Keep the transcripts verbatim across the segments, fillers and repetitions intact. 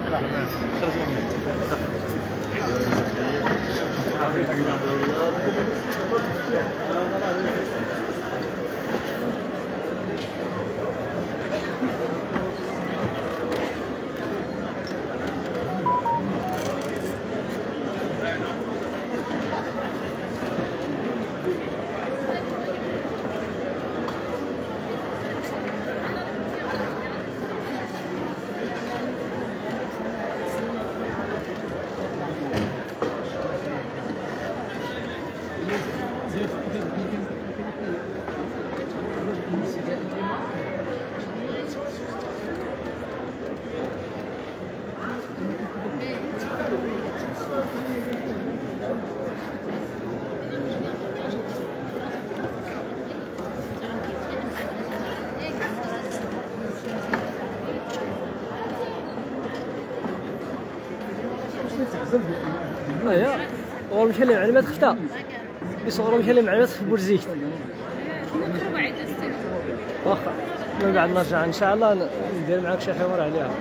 ايوا هو مشى لي معلومات خفتا يصوروا مشى لي معلومات في بورزيك واخا من بعد نرجع ان شاء الله ندير معاك شي حوار عليها.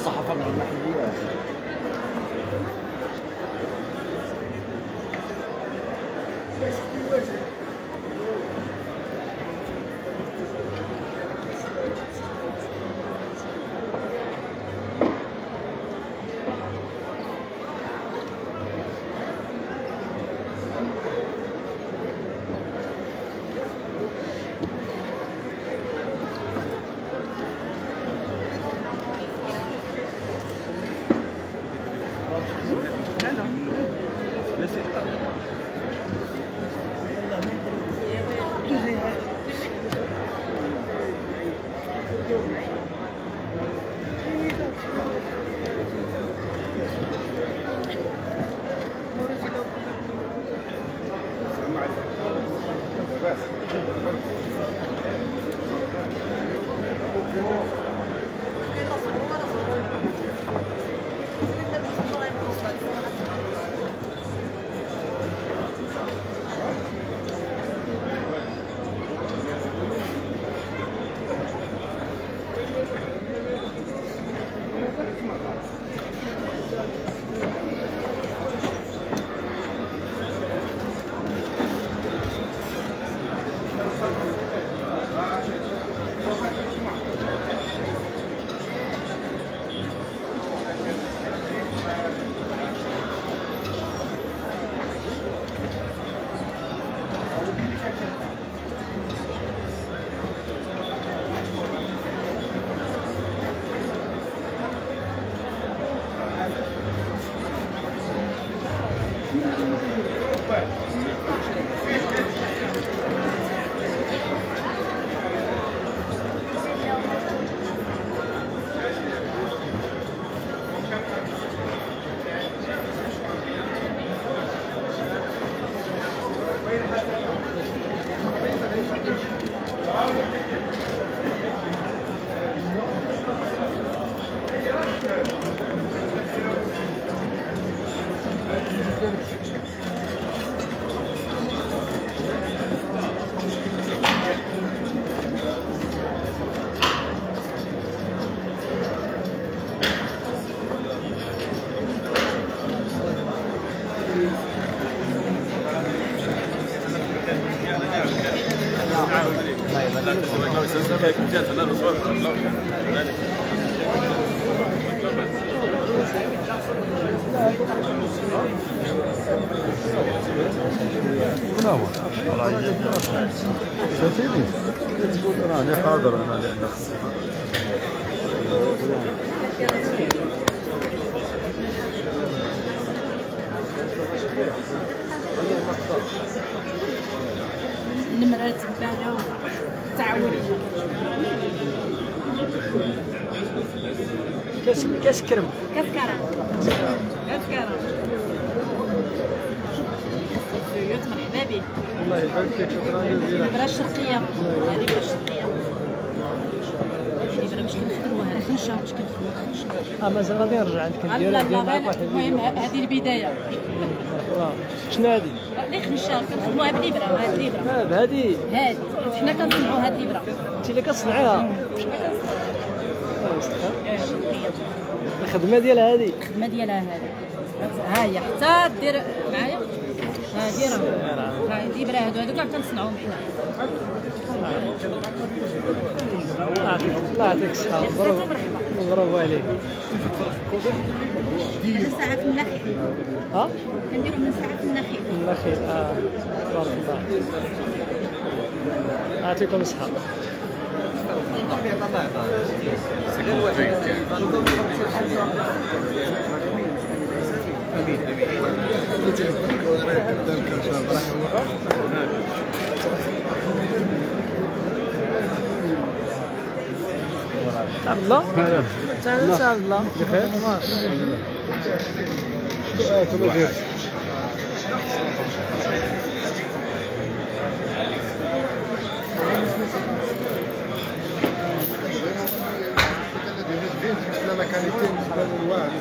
الصحافة المحلية. نعم شايفيني تقول راني حاضر انا لان النمرات تبعنا تعاون كاس كاس كرم كاس كرم كاس كرم زيوت مرحبا بك الله يبارك فيك شكرا جزيلا الإبرة الشرقية هذه الإبرة الشرقية الإبرة باش كنخدموها الخنشة باش كنخدموها الخنشة اه مازال غادي نرجع عندك لا ندير لا ندير معاك لا واحد المهم الفيديو. هذه البداية آه. شنو هادي؟ لي خنشة كنخدموها بالإبرة هذه الإبرة اه بهادي هذه حنا كنصنعوا هذه الإبرة انت اللي كتصنعيها الشرقية الخدمه ديال هادي الخدمة ديالها هذه ها هي حتى دير معايا هادي راه ها الإبرة هادو هادو كاع كنصنعوهم حنا الله يعطيك الله يعطيك الصحة برافو برافو عليك من ساعة في النخيل ها كنديرو من ساعة في النخيل النخيل اه تبارك الله يعطيكم الصحة عبد الله تعال تعال عبد الله بخير ماشي لما كان يتم الواحد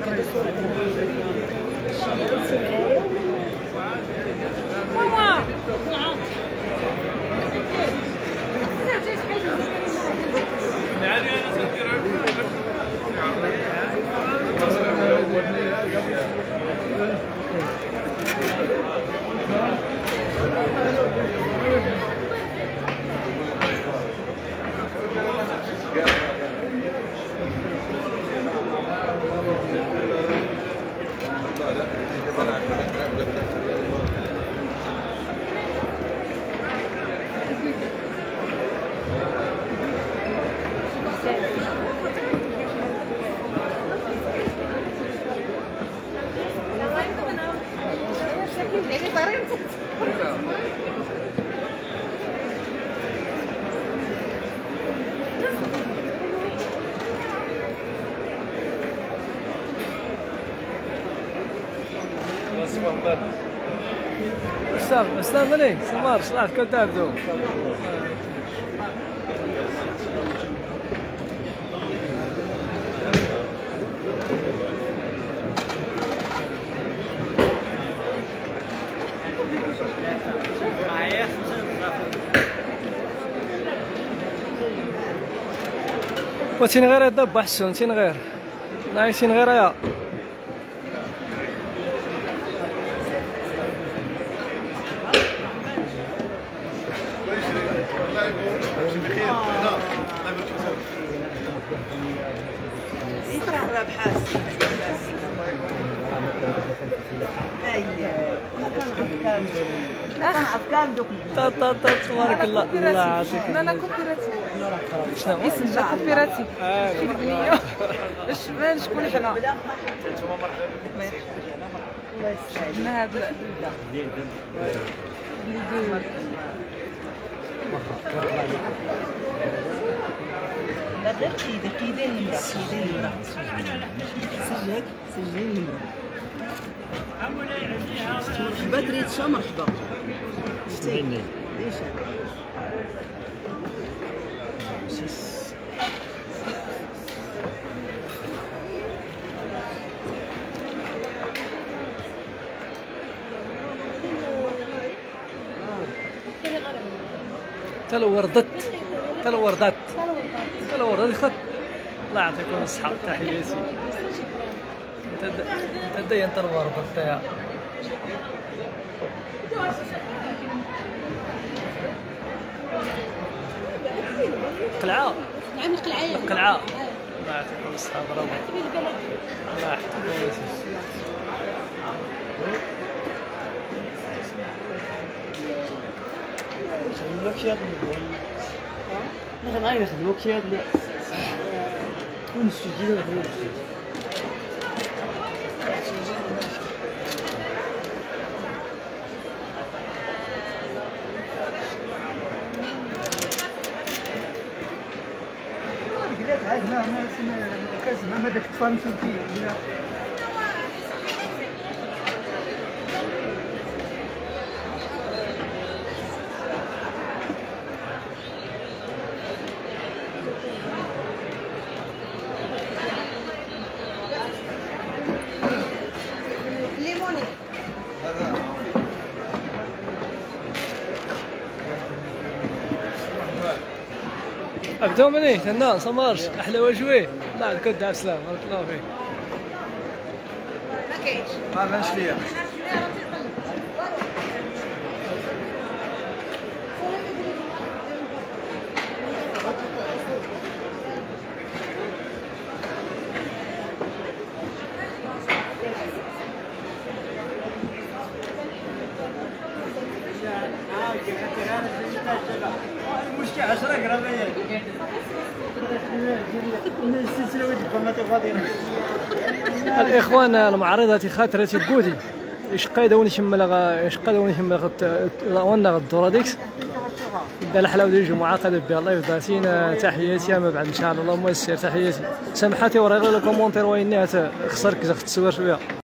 اسلام اسلام ملي سمار صلاح كنت ابدو وتين غير يضب حسون تين غير ناي تين غير يا يطرح بحاس كان افكار دوك تا تا تا تبارك الله الله يعطيك لا لا كوبيراتيف شنو اسم لا كوبيراتيف شي بنيه الشمال شكون حنا حنا هاد لا غير كيدا كيدا المرا كيدا المرا سجلك سجلي المرا بدري تشا مرحبا شتي ليش تلو وردت تلو وردت تلو وردت خد الله يعطيكم الصحة تحياتي انت انت داير انت الوردت يا قلعة نعم القلعه قلعة الله يعطيكم الصحة برافو الله يحفظكم لك يا لا ما يخدموك يا ابن ونسجل ما بدك تفهم شو فيه ابدو مني تنان سمارش احلى وجوي لا كنت على السلام بارك الله فيك ما كاينش ما بانش ليا المشكلة عشرة قرابية السلسلة وين تفهمت فاضيين الاخوان المعارضة خاطرة بودي ايش قايده وني شمل ايش قايده وني شمل وانا الدورة ديكس بدا الحلاوه ديال الجمعه قاده بها الله يفضاسين تحياتي ما بعد ان شاء الله اللهم يسر تحياتي سامحاتي ورا غير الكومونتير ويني خسرك زخت تصور شويه.